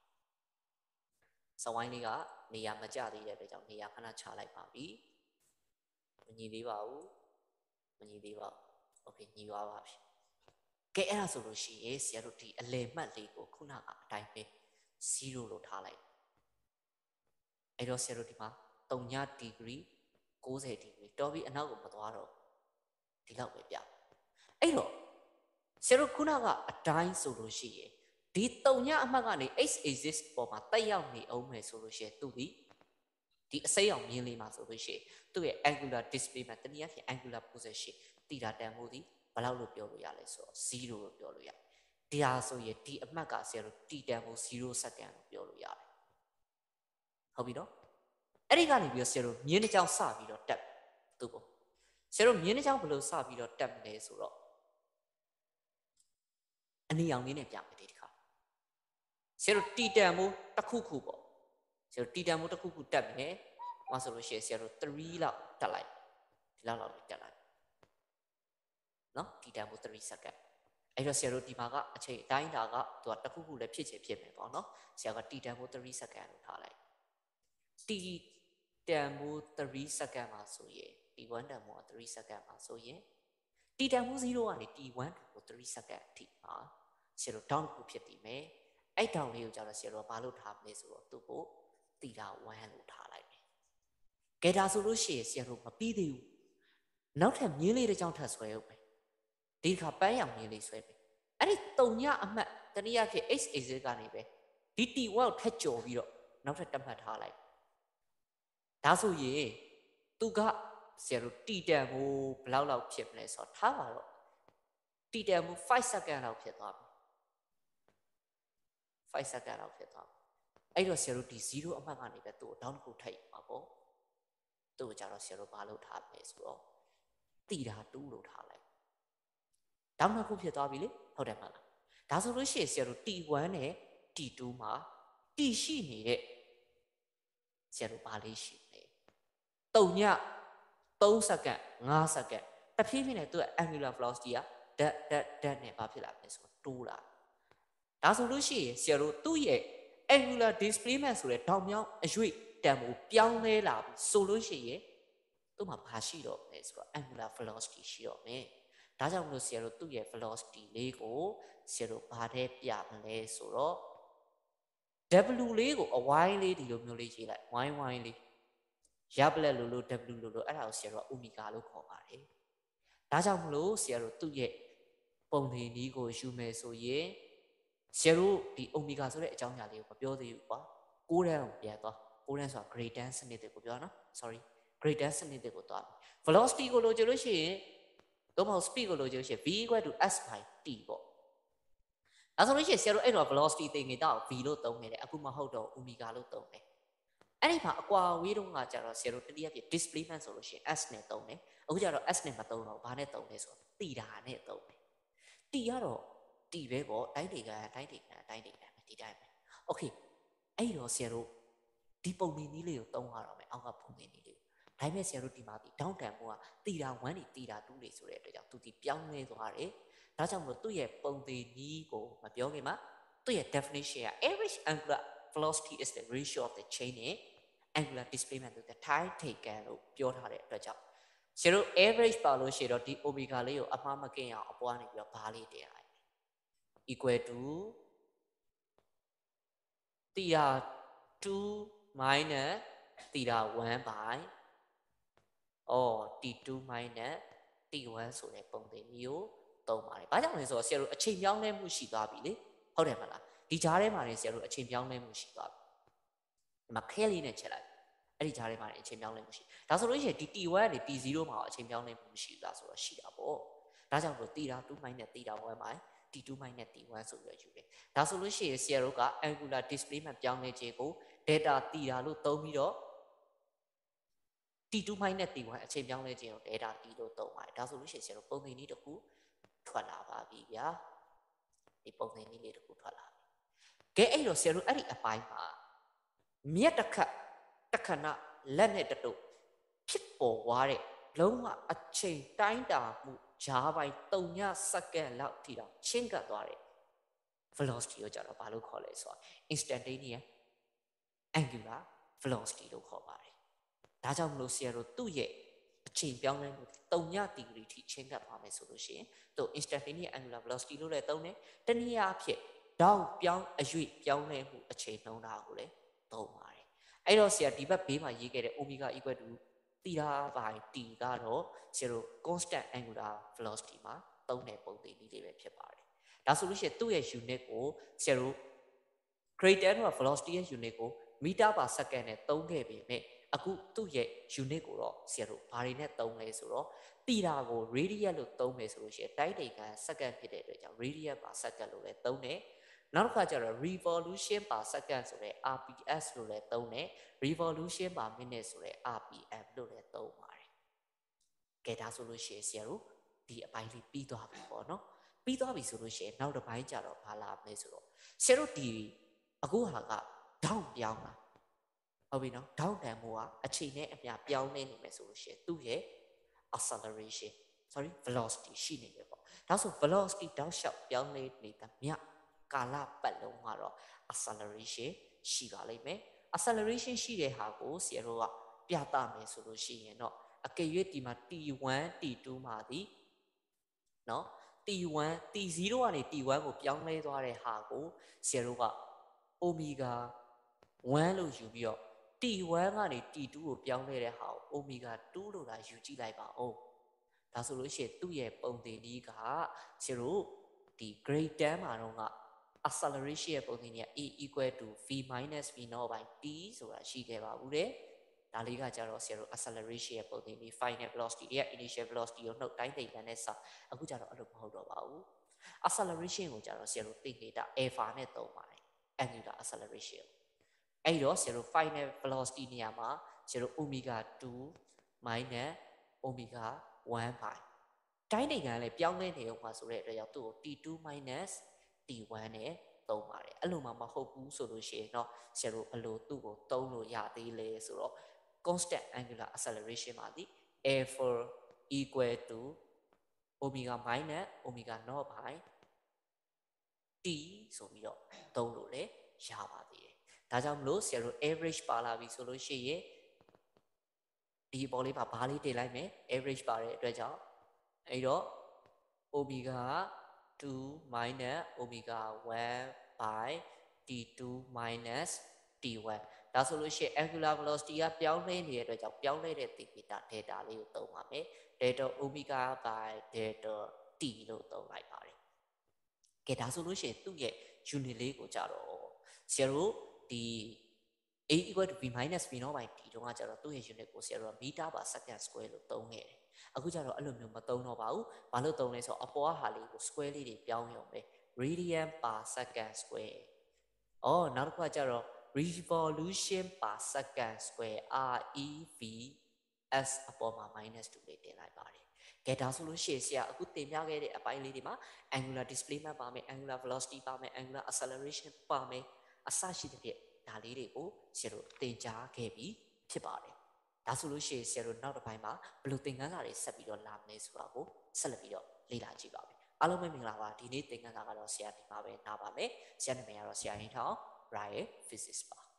set y လေးကနေရာမကျသေးတဲ့အတွက်ကြောင့်နေရာခဏချလိုက်ပါပြီမညီသေးပါဘူးမညီသေးပါဘူးโอเคညီသွားပါပြီကဲအဲ့ဒါဆိုလို့ရှိရင်ဆရာတို့ဒီအလယ်မှတ်လေးကိုခုနကအတိုင်းပဲ0လို့ထားလိုက်အဲ့တော့ဆရာတို့ဒီမှာ3 ဒီဂရီ90ဒီဂရီတော်ပြီအနောက်ကိုမသွားတော့ဒီလောက်ပဲပြအဲ့တော့ဆရာတို့ခုနကအတိုင်းဆိုလို့ရှိရင်ဒီ3အမှတ်ကနေ x axis ပေါ်မှာတက်ရောက်နေအောင်မယ်ဆိုလို့ရှိရင်သူဒီအစိမ်းအောင်မြင်းလေးမှာဆိုလို့ရှိရင်သူ့ရဲ့ angular displacement တနည်းအားဖြင့် angular position တီတာတန်ဖိုးဒီဘယ်လောက်လို့ပြောလို့ရလဲဆိုတော့0လို့ပြောလို့ရတယ်ဒီဟာဆိုရင်ဒီအမှတ်ကဆရာတို့တီတန်ဖိုး0စက္ကန့်လို့ပြောလို့ရတယ်ဟုတ်ပြီနော်အဲ့ဒီကနေပြီးတော့ဆရာတို့မြင်းတစ်ချောင်းစပြီးတော့တက်သူ့ကိုဆရာတို့မြင်းတစ်ချောင်းဘယ်လိုစပြီးတော့တက်မလဲဆိုတော့အနီအောင်လေးနဲ့ပြမယ်ဒီတစ်ခါဆရာတို့တီတန်ဖိုးတစ်ခုခုပေါ့ဆရာတို့တီတန်ဖိုးတစ်ခုခုတက်မယ်ဟောဆိုလို့ရှိရင်ဆရာတို့3လောက်တက်လိုက်ဒီလောက်လောက်တက်လိုက်နော်တီတန်ဖိုး3စက္ကန့်အဲ့တော့ဆရာတို့ဒီမှာကအချိန်အတိုင်းတာကသူကတစ်ခုခုလည်းဖြစ်ချင်ဖြစ်မယ်ပေါ့နော်ဆရာက t တန်ဖိုး3 second လို့ထားလိုက် t တန်ဖိုး3 second မှာဆိုရင် t1 တန်ဖိုး3 second မှာဆိုရင် t တန်ဖိုး0ကနေ t1 ကို3 second အထိမှာဆရာတို့ down ကိုဖြစ်တည်မယ်အဲ့ down လေးကိုကြတော့ဆရာတို့ကဘာလို့ထားမလဲဆိုတော့သူ့ကို theta 1လို့ထားလိုက်မယ်ကဲဒါဆိုလို့ရှိရင်ဆရာတို့မပြီးသေးဘူးနောက်ထပ်မြင်းလေးတစ်ကြောင်းထပ်ဆွဲဦးမယ်ဒီခါပန်းရောင်မြင်းလေးဆွဲမယ်အဲ့ဒီ3ညအမှတ်တနည်းအားဖြင့် x axis ကနေပဲဒီ t1 ကိုထပ်ကျော်ပြီးတော့နောက်ထပ်တက်မှတ်ထားလိုက်ဒါဆိုရင်သူကဆရာတို့ t တန်ကိုဘယ်လောက်ဖြစ်မလဲဆိုတော့ထားပါတော့ t တန်ကို5 second လောက်ဖြစ်သွားပြီ5 second လောက်ဖြစ်သွားပြီအဲ့တော့ဆရာတို့ဒီ0အမှတ်ကနေပဲသူ့ကို down တစ်ခုထိုက်ပါပေါ့သူ့ကိုကြတော့ဆရာတို့ဘာလို့ထားမလဲဆိုတော့ theta 2လို့ထားလိုက်ဒါမှမဟုတ်ဖြစ်သွားပြီလေဟုတ်တယ်မဟုတ်လားဒါဆိုလို့ရှိရင်ဆရာတို့ t1 နဲ့ t2 မှာ t ရှိနေတဲ့ဆရာတို့ဘာလေးရှိလဲ3ည3 second 5 second တဖြည်းဖြည်းနဲ့သူ့ angular velocity ကဓာတ်နဲ့ဘာဖြစ်လာလဲဆိုတော့တိုးလာဒါဆိုလို့ရှိရင်ဆရာတို့သူ့ရဲ့ angular displacement ဆိုတဲ့တောင်မြောင်းအရွေ့တန်ဖိုးပြောင်းလဲလာပြီဆိုလို့ရှိရင်သူ့မှာဘာရှိတော့လဲဆိုတော့ angular velocity ရှိတော့မယ်ဒါကြောင့်မလို့ဆရာတို့သူ့ရဲ့ velocity လေးကိုဆရာတို့ဘာတဲ့ပြမလဲဆိုတော့ w လေးကိုအဝိုင်းလေးဒီလိုမျိုးလေးရေးလိုက်ဝိုင်းဝိုင်းလေးရပလက်လို့ w လို့အဲ့ဒါကိုဆရာတို့က omega လို့ခေါ်ပါတယ်ဒါကြောင့်မလို့ဆရာတို့သူ့ရဲ့ပုံသင်နည်းကိုယူမယ်ဆိုရင်ဆရာတို့ဒီ omega ဆိုတဲ့အကြောင်းအရာလေးကိုမပြောသေးဘူးကွာ6တန်းကိုပြန်သွား6တန်းဆိုတာ grade 10စနစ်တွေကိုပြောနော် sorry grade 10စနစ်တွေကိုသွား velocity ကိုလိုချင်လို့ရှိရင်တော့မဟုတ် speed ကိုလိုချင်လို့ရှိရင် v = s / t ပေါ့ဒါဆိုလို့ရှိရင်ဆရာတို့အဲ့တော့ velocity သင်ငယ်တော့ v လို့သုံးနေတယ်အခုမဟုတ်တော့ omega လို့သုံးတယ်အဲ့ဒီမှာအကွာအဝေးတုန်းကကြတော့ဆရာတို့တတိယပြ displacement ဆိုလို့ရှိရင် s နဲ့သုံးတယ်အခုကျတော့ s နဲ့မသုံးတော့ဘာနဲ့သုံးလဲဆိုတော့ theta နဲ့သုံးတယ် t ကတော့ t ပဲပေါ့တိုင်းတွေဒီတိုင်းပဲ okay အဲ့တော့ဆရာတို့ဒီပုံနည်းလေးကိုသုံးရတော့မယ်အောက်ကပုံနည်းလေးဒါပေမဲ့ဆရာတို့ဒီမှာဒီ down တန်ဖိုးက theta 1တွေ theta 2တွေဆိုတဲ့အတွက်ကြောင့်သူဒီပြောင်းလဲသွားတယ်ဒါကြောင့်မလို့သူ့ရဲ့ပုံသင်နည်းကိုမပြောခင်မှာသူ့ရဲ့ definition က average angular velocity is the ratio of the chain in angular displacement to the time taken လို့ပြောထားတဲ့အတွက်ကြောင့်ဆရာတို့ average ပါလို့ရှိရင်တော့ဒီ omega လေးကိုအမှားမကင်းအောင်အပွားနေပြီးတော့ဘာလေးတင်လိုက် equal to theta 2 minus theta 1 by t2 minus t1 ဆိုတဲ့ပုံသင်မျိုးသုံးပါတယ်။ဘာကြောင့်လဲဆိုတော့ဆရာတို့အချိန်ပြောင်းလဲမှုရှိသွားပြီလေ။ဟုတ်တယ်မလား။ဒီကြားထဲမှာနေဆရာတို့အချိန်ပြောင်းလဲမှုရှိသွားပြီ။ဒီမှာခဲလေးနဲ့ချက်လိုက်။အဲ့ဒီကြားထဲမှာနေအချိန်ပြောင်းလဲမှုရှိ။ဒါဆိုလို့ရှိရင်ဒီ t1 ကနေ t0 မှာအချိန်ပြောင်းလဲမှုမရှိဘူးလားဆိုတော့ရှိတာပေါ့။ဒါကြောင့်မို့ theta 2 minus theta 1 by t2 minus t1 ဆိုပြီးယူတယ်။ဒါဆိုလို့ရှိရင်ဆရာတို့က angular displacement ပြောင်းလဲခြင်းကို delta theta လို့သုံးပြီးတော့t2 minus t1 အချိန်ပြောင်းလဲခြင်းကို delta t လို့သုံးပါတယ်ဒါဆိုလို့ရှိရင်ဆရာတို့ပုံသင်နည်းတစ်ခုထွက်လာပါပြီဗျာဒီပုံသင်နည်းလေးတစ်ခုထွက်လာပြီကဲအဲ့တော့ဆရာတို့အဲ့ဒီအပိုင်းမှာမြက်တစ်ခတ်တခဏလက်နဲ့တုပ်ဖြစ်ပေါ်သွားတဲ့လုံးဝအချိန်တိုင်းတာမှုဂျားပိုင်း3ညစက္ကန့်လောက်ထိတော့ချင်းကပ်သွားတယ် velocity ကိုကြတော့ဘာလို့ခေါ်လဲဆိုတော့ instantaneous angular velocity လို့ခေါ်ပါတယ်ဒါကြောင့်မလို့ဆရာတို့သူ့ရဲ့အချိန်ပြောင်းလဲမှု3ညဒီဂရီထိချင်းကပ်သွားမယ်ဆိုလို့ရှိရင်သူ instantaneous angular velocity လို့လည်းသုံးတယ်တနည်းအားဖြင့်တောက်ပြောင်းအရွေ့ပြောင်းလဲမှုအချိန်နှုန်းတာကိုလည်းသုံးပါတယ်အဲ့တော့ဆရာဒီဘက်ဘေးမှာရေးခဲ့တဲ့ omega equal to theta by t ကတော့ဆရာတို့ constant angular velocity မှာသုံးတဲ့ပုံသင်နည်းလေးပဲဖြစ်ပါတယ်ဒါဆိုလို့ရှိရင်သူ့ရဲ့ unit ကိုဆရာတို့ grade 10 velocity ရဲ့ unit ကို meter per second နဲ့သုံးခဲ့ပေမဲ့အခုသူ့ရဲ့ unit ကိုတော့ဆရာတို့ဘာတွေနဲ့သုံးလဲဆိုတော့ theta ကို radian လို့သုံးမယ်ဆိုလို့ရှိရင်တိုင်းတိမ်ကန် second ဖြစ်တဲ့အတွက်ကြောင့် radian per second လို့လည်းသုံးတယ်နောက်တစ်ခါကျတော့ revolution per second ဆိုတဲ့ rps လို့လည်းသုံးတယ် revolution per minute ဆိုတဲ့ rpm လို့လည်းသုံးပါတယ်ကဲဒါဆိုလို့ရှိရင်ဆရာတို့ဒီအပိုင်းလေးပြီးသွားပြီပေါ့နော်ပြီးသွားပြီဆိုလို့ရှိရင်နောက်တစ်ပိုင်းကျတော့ဘာလာမလဲဆိုတော့ဆရာတို့ဒီအခုဟာကတောင်းပြောင်းတာဟုတ်ပြီနော်တောင်းတန်မှုကအချိန်နဲ့အမျှပြောင်းနေနေမယ်ဆိုလို့ရှိရင်သူ့ရဲ့ acceleration sorry velocity ရှိနေတယ်ပေါ့ဒါဆို velocity တောက်လျှောက်ပြောင်းလဲနေတဲ့မြကာလပတ်လုံးကတော့ acceleration ရှိပါလိမ့်မယ် acceleration ရှိတဲ့ဟာကိုဆရာတို့ကပြသမယ်ဆိုလို့ရှိရင်တော့အကယ်၍ဒီမှာ t1 t2 မှာဒီเนาะ t1 t0 ကနေ t1 ကိုပြောင်းလဲသွားတဲ့ဟာကိုဆရာတို့က omega 1လို့ယူပြီးတော့ t1 ကနေ t2 ကိုပြောင်းလဲတဲ့ဟာကို omega 2လို့သာယူကြည့်လိုက်ပါဦးဒါဆိုလို့ရှိရင်သူ့ရဲ့ပုံသင်နည်းကဆရာတို့ဒီ grade 10မှာတော့က acceleration ရဲ့ပုံသင်နည်းက a equal to v minus v naught by t ဆိုတာရှိခဲ့ပါဘူးတဲ့ဒါလေးကကြတော့ဆရာတို့ acceleration ရဲ့ပုံသင်နည်း final velocity ရဲ့ initial velocity ကိုနှုတ်တိုင်းတိမ်တန်းနဲ့စအခုကြတော့အဲ့လိုမဟုတ်တော့ပါဘူး acceleration ကိုကြတော့ဆရာတို့သိနေတာ alpha နဲ့သုံးပါတယ် angular acceleration အဲ့တော့ဆရာတို့ final velocity နေရာမှာဆရာတို့ omega 2 minus omega 1 by တိုင်းတိမ်ကလည်းပြောင်းလဲနေအောင်ပါဆိုတဲ့အတွက်ကြောင့်သူ့ကို t2 minus t1 နဲ့သုံးပါတယ်အဲ့လိုမှမဟုတ်ဘူးဆိုလို့ရှိရင်တော့ဆရာတို့ဘယ်လိုသူ့ကိုသုံးလို့ရသေးလဲဆိုတော့ constant angular acceleration မှာဒီ alpha equal to omega minus omega naught by t ဆိုပြီးတော့သုံးလို့လည်းရပါသေးတယ်ဒါကြောင့်မလို့ဆရာတို့ average ပါလာပြီဆိုလို့ရှိရင်ဒီပေါ်လေးပါဘာလေးတင်လိုက်မယ် average ပါတဲ့အတွက်ကြောင့်အဲ့တော့ omega 2 minus omega 1 by t2 minus t1 ဒါဆိုလို့ရှိရင် angular velocity ကပြောင်းလဲနေတဲ့အတွက်ကြောင့်ပြောင်းလဲတဲ့ theta delta လေးကိုသုံးပါမယ် delta omega by delta t လို့သုံးလိုက်ပါတယ်ကဲဒါဆိုလို့ရှိရင်သူ့ရဲ့ unit လေးကိုကြတော့ဆရာတို့ဒီ a equal to v minus v naught by t တုန်းကကြတော့သူ့ရဲ့ unit ကိုဆရာတို့က meter per second square လို့သုံးခဲ့တယ်အခုကျတော့အဲ့လိုမျိုးမသုံးတော့ပါဘူးဘာလို့သုံးလဲဆိုတော့အပေါ်ကဟာလေးကို square လေးတွေပြောင်းရုံပဲ radian per second square နောက်တစ်ခုကကျတော့ revolution per second square rev s အပေါ်မှာ minus 2လေးတင်လိုက်ပါတယ်ကဲဒါဆိုလို့ရှိရင်ဆရာအခုသင်ပြခဲ့တဲ့အပိုင်းလေးတွေမှာ angular displacement ပါမယ် angular velocity ပါမယ် angular acceleration ပါမယ်အစရှိတဲ့ဒါလေးတွေကိုဆရာတို့သင်ကြားခဲ့ပြီးဖြစ်ပါတယ်ဒါဆိုလို့ရှိရင်ဆရာတို့နောက်တစ်ပိုင်းမှာဘယ်လိုသင်ခန်းစာတွေဆက်ပြီးတော့လာမလဲဆိုတာကိုဆက်လက်ပြီးတော့လေ့လာကြည့်ပါမယ်အားလုံးပဲမင်္ဂလာပါဒီနေ့သင်ခန်းစာကတော့ဆရာဒီမှာပဲနားပါမယ်ဆရာနာမည်ကတော့ဆရာဟင်းထောင်း Riot Physics ပါ